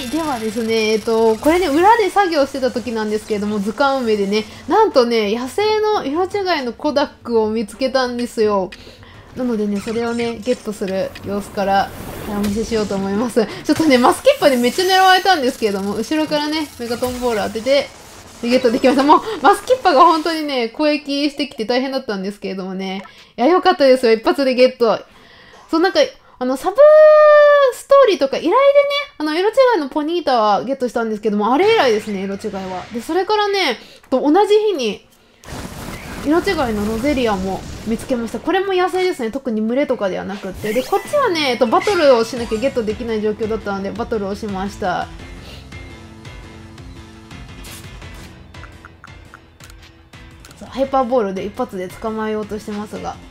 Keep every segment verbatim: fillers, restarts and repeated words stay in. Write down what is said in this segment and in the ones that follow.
ではですね、えっと、これね、裏で作業してた時なんですけれども、図鑑埋めでね、なんとね、野生の色違いのコダックを見つけたんですよ。なのでね、それをね、ゲットする様子から、お見せしようと思います。ちょっとね、マスキッパでめっちゃ狙われたんですけれども、後ろからね、メガトンボール当てて、でゲットできました。もう、マスキッパが本当にね、攻撃してきて大変だったんですけれどもね。いや、よかったですよ。一発でゲット。そう、なんか、あの、サブストーリーとか依頼でね、あの、色違いのポニータはゲットしたんですけども、あれ以来ですね、色違いは。で、それからね、と同じ日に、色違いのロゼリアも見つけました。これも野生ですね。特に群れとかではなくって。で、こっちはね、えっと、バトルをしなきゃゲットできない状況だったので、バトルをしました。ハイパーボールで一発で捕まえようとしてますが、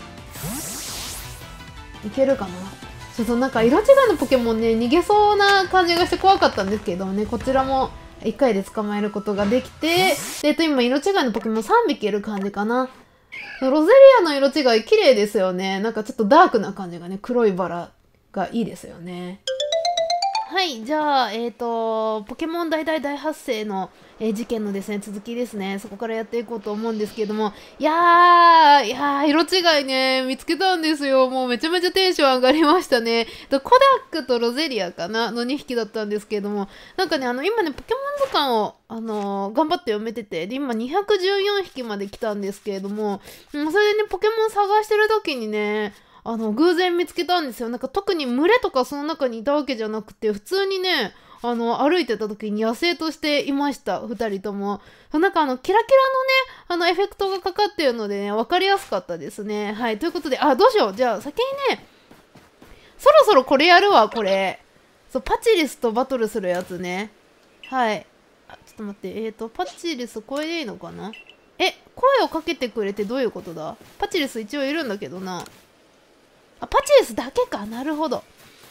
いけるかな。ちょっとなんか色違いのポケモンね、逃げそうな感じがして怖かったんですけどね、こちらもいっかいで捕まえることができて、で、えっと、今色違いのポケモンさんびきいる感じかな。ロゼリアの色違い綺麗ですよね。なんかちょっとダークな感じがね、黒いバラがいいですよね。はい、じゃあ、えっと、ポケモン大大大発生の、えー事件のですね、続きですね。そこからやっていこうと思うんですけれども、いやー、いやー、色違いね、見つけたんですよ。もうめちゃめちゃテンション上がりましたね。とコダックとロゼリアかなのにひきだったんですけれども、なんかね、あの、今ね、ポケモン図鑑を、あのー頑張って読めてて、で、今にひゃくじゅうよんひきまで来たんですけれども、うん、それでね、ポケモン探してる時にね、あの、偶然見つけたんですよ。なんか特に群れとかその中にいたわけじゃなくて、普通にね、あの、歩いてた時に野生としていました。二人とも。なんかあの、キラキラのね、あの、エフェクトがかかってるのでね、わかりやすかったですね。はい。ということで、あ、どうしよう。じゃあ、先にね、そろそろこれやるわ、これ。そう、パチリスとバトルするやつね。はい。あ、ちょっと待って。えーと、パチリス、これでいいのかな。え、声をかけてくれてどういうことだ。パチリス一応いるんだけどな。あ、パチレスだけか。なるほど。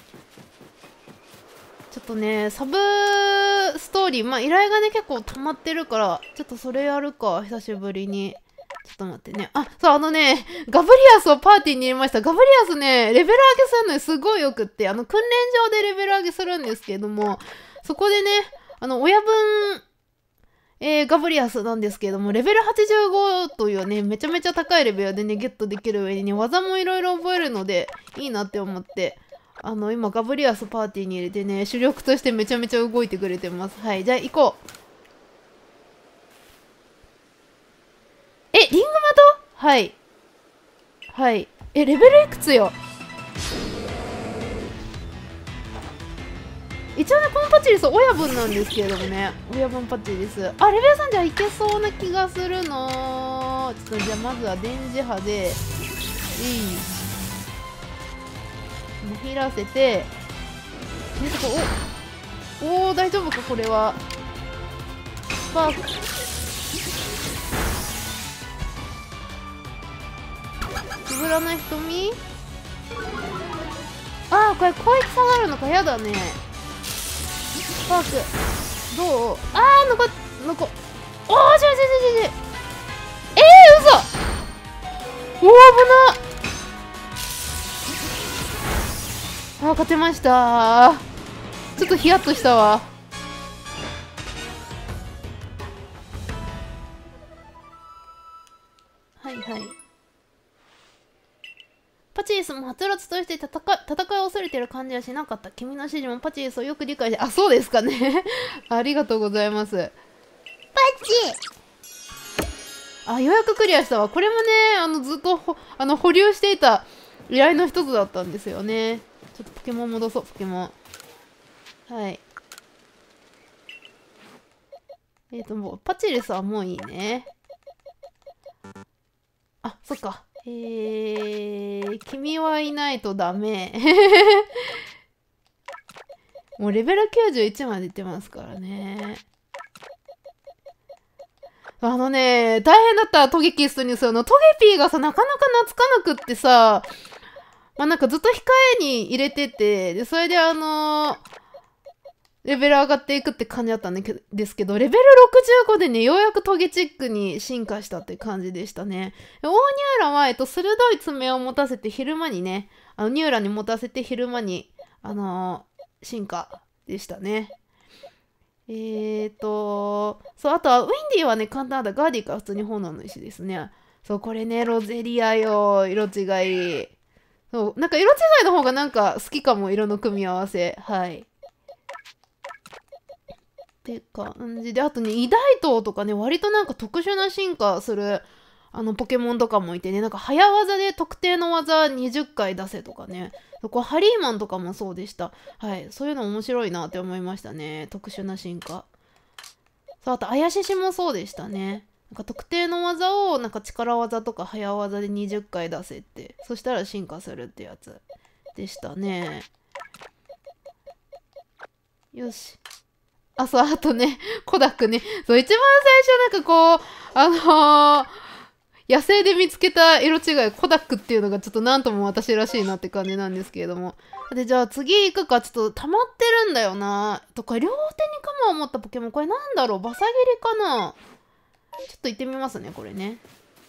ちょっとね、サブストーリー、まあ依頼がね、結構溜まってるから、ちょっとそれやるか、久しぶりに。ちょっと待ってね。あ、そう、あのね、ガブリアスをパーティーに入れました。ガブリアスね、レベル上げするのにすごいよくって、あの、訓練場でレベル上げするんですけれども、そこでね、あの、親分、えー、ガブリアスなんですけれども、レベルはちじゅうごというね、めちゃめちゃ高いレベルでね、ゲットできる上にね、技もいろいろ覚えるので、いいなって思って、あの、今、ガブリアスパーティーに入れてね、主力としてめちゃめちゃ動いてくれてます。はい、じゃあ行こう。え、リングマト？はい。はい。え、レベルいくつよ？一応ね、このパチリス親分なんですけれどもね。親分パチリス。あ、レベルさんじゃいけそうな気がするの。ちょっとじゃあまずは電磁波で、いい。見らせて、ね、お、おー、大丈夫か、これは。スパーク。つぶらない瞳。あー、これ攻撃下がるのか、やだね。スパークどう。あー、残っ残っおー、ちょいちょいちょいちょい。えー、嘘。おー、危な。あー、勝てましたー。ちょっとヒヤッとしたわ。はいはい。パチリスもはつらつとして戦い、戦いを恐れてる感じはしなかった。君の指示もパチリスをよく理解して、あ、そうですかね。ありがとうございます。パチあ、ようやくクリアしたわ。これもね、あの、ずっとほ、あの、保留していた依頼の一つだったんですよね。ちょっとポケモン戻そう、ポケモン。はい。えっと、もう、パチリスはもういいね。あ、そっか。えー、君はいないとダメ。もうレベルきゅうじゅういちまでいってますからね。あのね、大変だったトゲキストにするの。トゲピーがさ、なかなか懐かなくってさ、まあなんかずっと控えに入れてて、で、それであのー、レベル上がっていくって感じだったんですけど、レベルろくじゅうごでね、ようやくトゲチックに進化したって感じでしたね。オーニューラは、えっと、鋭い爪を持たせて昼間にね、あの、ニューラに持たせて昼間に、あのー、進化でしたね。 えーと、そう、あとはウィンディはね、簡単だ。ガーディか普通に炎の石ですね。そう、これね、ロゼリアよ。色違い。そう、なんか色違いの方がなんか好きかも、色の組み合わせ。はい。って感じで、あとね、イダイトウとかね、割となんか特殊な進化する、あの、ポケモンとかもいてね、なんか早技で特定の技にじゅっかい出せとかね。これハリーマンとかもそうでした。はい。そういうの面白いなって思いましたね。特殊な進化。そう、あと、あやししもそうでしたね。なんか特定の技を、なんか力技とか早技でにじゅっかい出せって。そしたら進化するってやつでしたね。よし。あ、そう、あとね、コダックね。そう、一番最初なんかこう、あのー、野生で見つけた色違い、コダックっていうのがちょっとなんとも私らしいなって感じなんですけれども。で、じゃあ次行くか、ちょっと溜まってるんだよな。とか、両手に鎌を持ったポケモン、これなんだろう、バサギリかな。ちょっと行ってみますね、これね。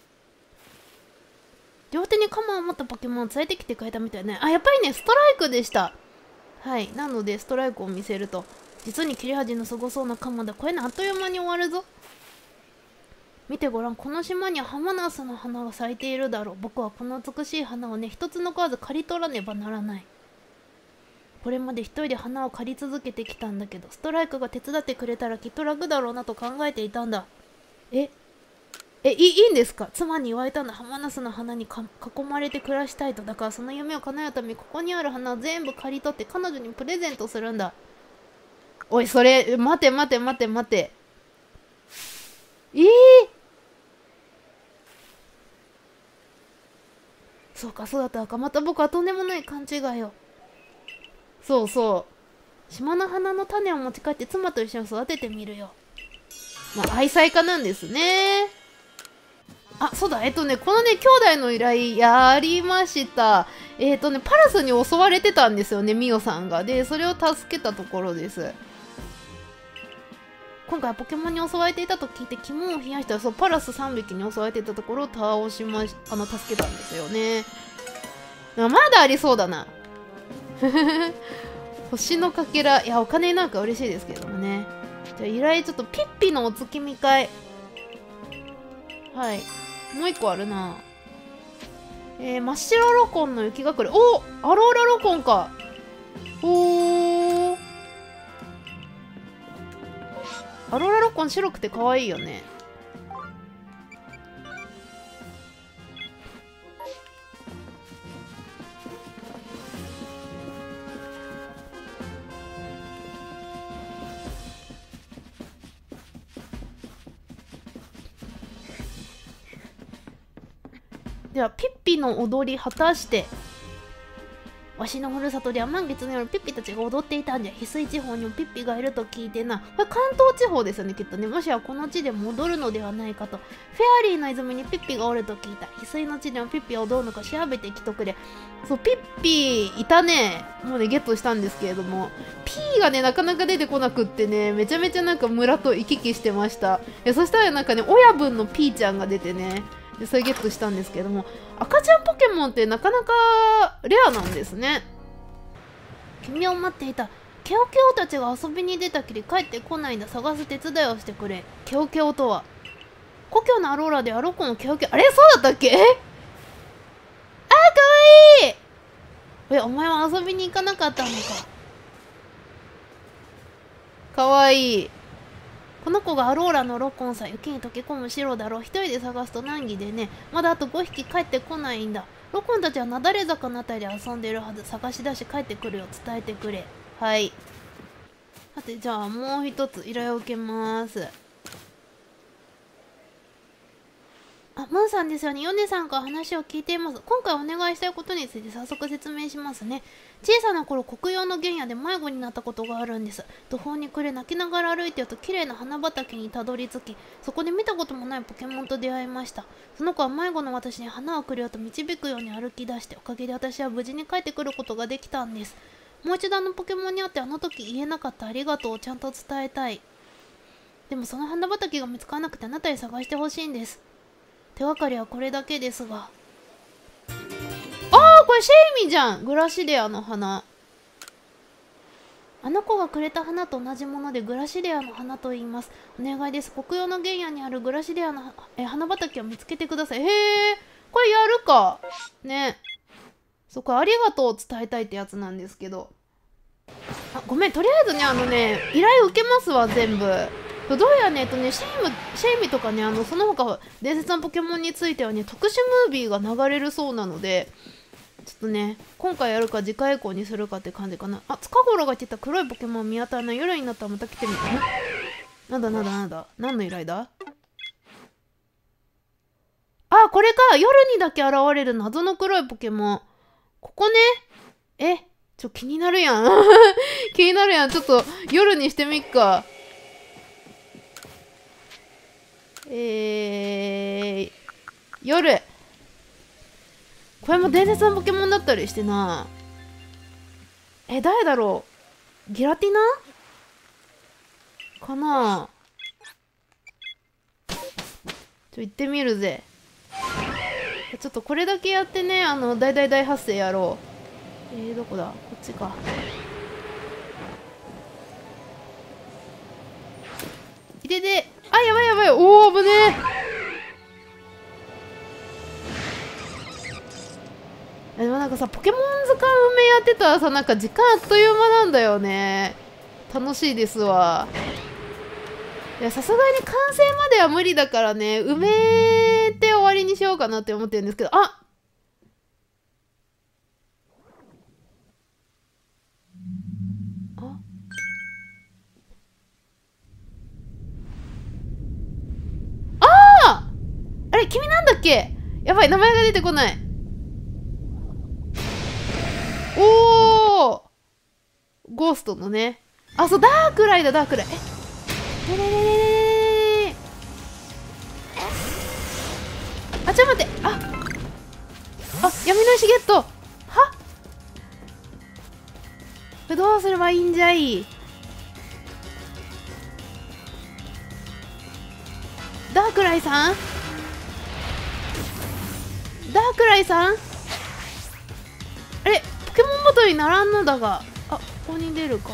両手に鎌を持ったポケモンを連れてきてくれたみたいね。あ、やっぱりね、ストライクでした。はい。なので、ストライクを見せると。実に切れ味のすごそうな鎌だ。これね、あっという間に終わるぞ。見てごらん、この島にはハマナスの花が咲いているだろう。僕はこの美しい花をね、一つの数刈り取らねばならない。これまで一人で花を刈り続けてきたんだけど、ストライクが手伝ってくれたらきっと楽だろうなと考えていたんだ。ええ、いい、いいんですか？妻に言われたんだ。ハマナスの花にか囲まれて暮らしたいと。だからその夢を叶えるためにここにある花を全部刈り取って彼女にプレゼントするんだ。おい、それ、待て待て待て待て。ええー、そうか、そうだったか。また僕はとんでもない勘違いを。そうそう。島の花の種を持ち帰って妻と一緒に育ててみるよ。まあ、愛妻家なんですね。あ、そうだ、えっとね、このね、兄弟の依頼やりました。えっとね、パラスに襲われてたんですよね、ミオさんが。で、それを助けたところです。今回はポケモンに襲われていたと聞いて肝を冷やしたら、そう、パラスさんびきに襲われていたところを倒しまし、あの、助けたんですよね。まだありそうだな。星のかけら、いや、お金なんか嬉しいですけどもね。じゃあ、依頼ちょっとピッピのお月見会。はい。もう一個あるな。えー、真っ白ロコンの雪隠れ。お、アローラロコンか。おー。アローラロコン白くて可愛いよね。では、ピッピの踊り果たして。わしのふるさとでは満月の夜ピッピたちが踊っていたんじゃ。翡翠地方にもピッピがいると聞いてな。これ関東地方ですよね、きっとね。もしやこの地で戻るのではないかと。フェアリーの泉にピッピがおると聞いた。翡翠の地でもピッピは踊るのか調べてきとくれ。そう、ピッピいたね。もうね、ゲットしたんですけれども。ピーがね、なかなか出てこなくってね、めちゃめちゃなんか村と行き来してました。えそしたらなんかね、親分のピーちゃんが出てね。でそれゲットしたんですけども、赤ちゃんポケモンってなかなかレアなんですね。君を待っていた。ケオケオたちが遊びに出たきり帰ってこないんだ。探す手伝いをしてくれ。ケオケオとは故郷のアローラではロコのケオケオ。あれそうだったっけ？えあー、かわいい。え、お前は遊びに行かなかったのか。かわいい。この子がアローラのロコンさ。雪に溶け込む白だろう。一人で探すと難儀でね。まだあとごひき帰ってこないんだ。ロコンたちはなだれ坂のあたりで遊んでるはず。探し出し帰ってくるよ。伝えてくれ。はい。さて、じゃあもう一つ依頼を受けます。あ、ムーンさんですよね。ヨネさんから話を聞いています。今回お願いしたいことについて早速説明しますね。小さな頃、国用の原野で迷子になったことがあるんです。途方に暮れ泣きながら歩いてると綺麗な花畑にたどり着き、そこで見たこともないポケモンと出会いました。その子は迷子の私に花をくれようと導くように歩き出して、おかげで私は無事に帰ってくることができたんです。もう一度あのポケモンに会ってあの時言えなかったありがとうをちゃんと伝えたい。でもその花畑が見つからなくてあなたに探してほしいんです。手がかりはこれだけですが。ああ、これシェイミじゃん。グラシデアの花。 あの子がくれた花と同じものでグラシレアの花と言います。お願いです。国用の原野にあるグラシレアのえ花畑を見つけてください。へえ、これやるかね。そこありがとう伝えたいってやつなんですけど、あ、ごめん、とりあえずね、あのね、依頼受けますわ、全部。どうやね、えっとね、シェイム、シェイミとかね、あの、その他、伝説のポケモンについてはね、特殊ムービーが流れるそうなので、ちょっとね、今回やるか次回以降にするかって感じかな。あ、塚頃が言ってた黒いポケモン見当たらない。夜になったらまた来てみてね。なんだなんだなんだ。何の依頼だ？あ、これか。夜にだけ現れる謎の黒いポケモン。ここね。え、ちょ、気になるやん。気になるやん。ちょっと夜にしてみっか。えー、夜。これも伝説のポケモンだったりしてな。え、誰だろう？ギラティナかな。ちょ、行ってみるぜ。ちょっとこれだけやってね、あの、大大大発生やろう。えー、どこだ？こっちか。いてて、あ、やばいやばい、おー、危ねえ。でもなんかさ、ポケモン図鑑埋めやってたらさ、なんか時間あっという間なんだよね。楽しいですわ。いや、さすがに完成までは無理だからね、埋めて終わりにしようかなって思ってるんですけど、あ、あ、ああれ、君なんだっけ？やばい、名前が出てこない。おー、ゴーストのね。あ、そう、ダークライだ、ダークライ。え、ねねねねねねね。あ、ちょっと待って。あ、あ、闇の石ゲット。は？これどうすればいいんじゃい？ダークライさん？ダークライさん？あれ、ポケモンバトルにならんのだが。あ、ここに出るか。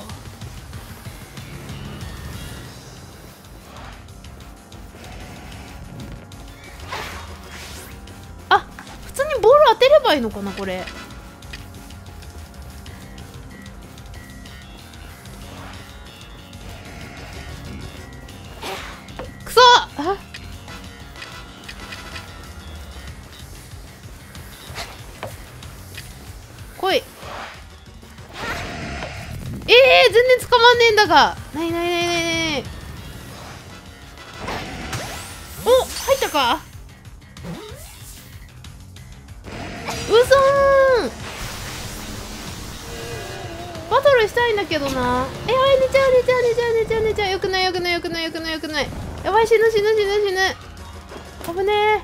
あ、普通にボール当てればいいのかな、これ。くそ！あ、来い。えー、全然捕まんねえんだが。ないないないないない。お、入ったか？うそーん。バトルしたいんだけどな。え、やばい、寝ちゃう寝ちゃう寝ちゃう寝ちゃう寝ちゃう。よくないよくないよくないよくないよくない。やばい、死ぬ死ぬ死ぬ死ぬ。危ね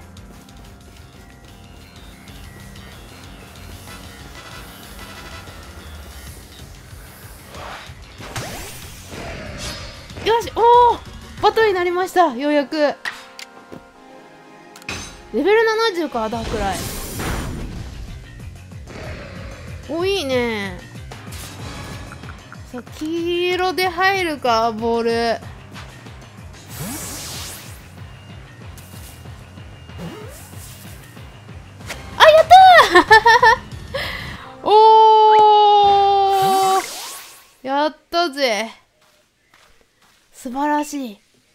え。よし、おお、バトルになりました。ようやくレベルななじゅうか。ダークライ。お、いいね。さあ、黄色で入るか、ボール。あ、やったーおー、やったぜ。素晴らしい。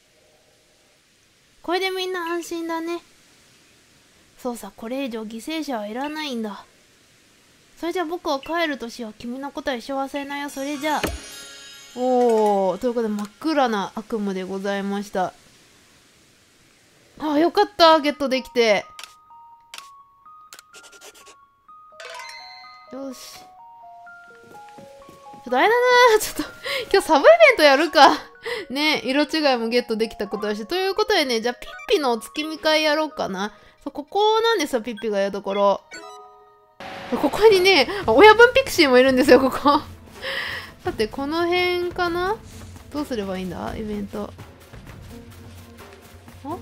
これでみんな安心だね。そうさ、これ以上犠牲者はいらないんだ。それじゃあ僕は帰るとしよう。君のことは一生忘れないよ。それじゃあ。おー、ということで真っ暗な悪夢でございました。ああ、よかった。ゲットできて。よし。ちょっとあれだな。ちょっと、今日サブイベントやるか。ね、色違いもゲットできたことだし。ということでね、じゃあピッピのお月見会やろうかな。そう、ここなんですよ、ピッピがやるところ。ここにね、親分ピクシーもいるんですよ、ここ。さて、この辺かな？どうすればいいんだ？イベント。あ？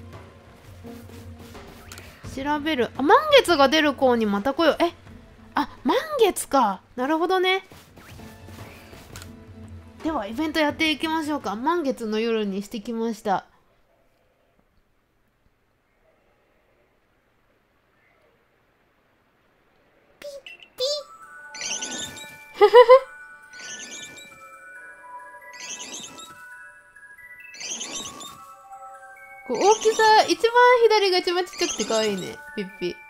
調べる。あ、満月が出る子にまた来よう。え？あ、満月か。なるほどね。 ではイベントやっていきましょうか。満月の夜にしてきました。ピッピッこう大きさ一番左が一番ちっちゃくて可愛いね。ピッピ。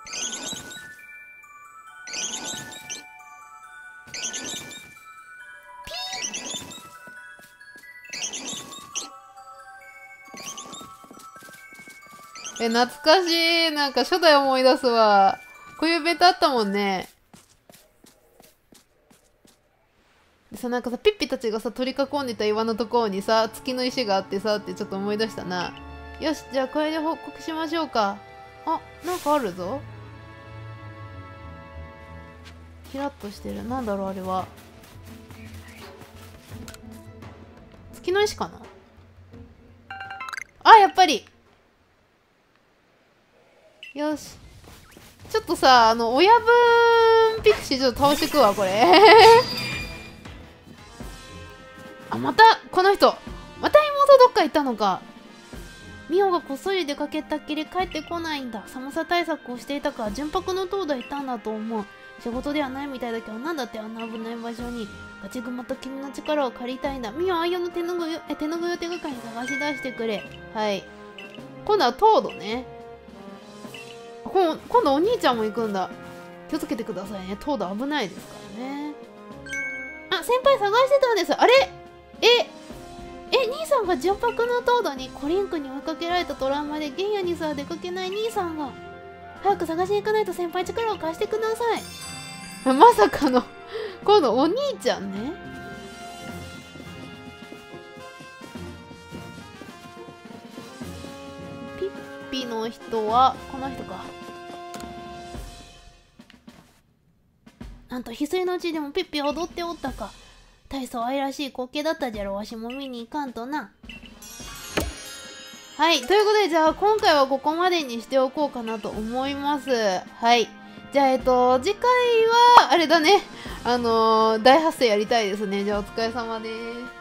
え、懐かしい。なんか初代思い出すわ。こういうイベントあったもんね。でさ、なんかさ、ピッピたちがさ、取り囲んでた岩のところにさ、月の石があってさ、ってちょっと思い出したな。よし、じゃあこれで報告しましょうか。あ、なんかあるぞ。キラッとしてる。なんだろう、あれは。月の石かなあ、やっぱり。よし。ちょっとさ、あの、親分ピクシーちょっと倒してくわ、これ。あ、また、この人。また妹どっか行ったのか。ミオがこっそり出かけたっきり帰ってこないんだ。寒さ対策をしていたから純白の塔行ったんだと思う。仕事ではないみたいだけど、なんだってあんな危ない場所に。ガチグマと君の力を借りたいんだ。ミオ、あいよの手ぬぐい、え、手ぬぐいを手がかりに探し出してくれ。はい。今度はトードね。今度お兄ちゃんも行くんだ。気をつけてくださいね。トード危ないですからね。あ、先輩探してたんです。あれえ、え、兄さんが純白のトードにコリンクに追いかけられたトラウマで原野にさ出かけない兄さんが。早く探しに行かないと先輩力を貸してください。まさかの、今度お兄ちゃんね。ピッピの人は、この人か。なんと翡翠のうちでもピッピ踊っておったか。大層愛らしい光景だったじゃろ。わしも見に行かんとな。はい。ということで、じゃあ今回はここまでにしておこうかなと思います。はい。じゃあ、えっと、次回は、あれだね。あのー、大発生やりたいですね。じゃあお疲れ様です。